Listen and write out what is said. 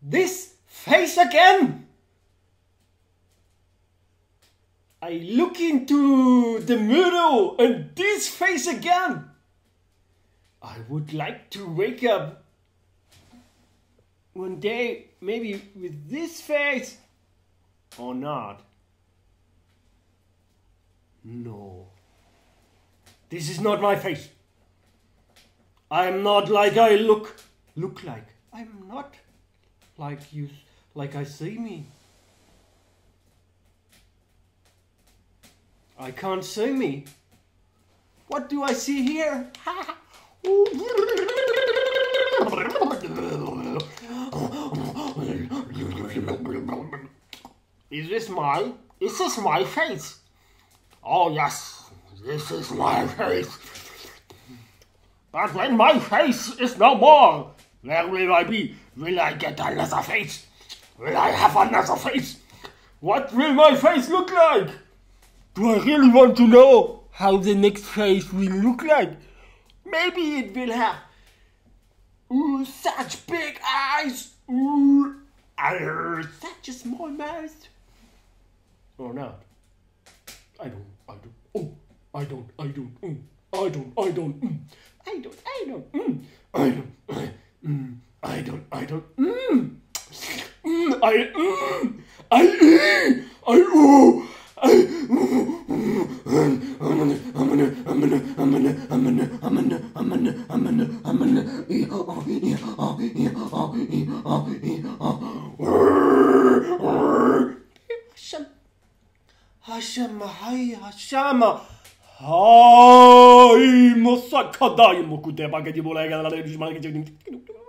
This face again! I look into the mirror and this face again! I would like to wake up one day, maybe with this face, or not. No. This is not my face. I'm not like I look like. I'm not like you, like I see me. I can't see me. What do I see here? Is this my face? Oh yes, this is my face. But when my face is no more, where will I be? Will I get another face? Will I have another face? What will my face look like? Do I really want to know how the next face will look like? Maybe it will have such big eyes, such a small mouth. Or not. I don't. Hashama. Hai, mossa kadai moku te bagadi bolega la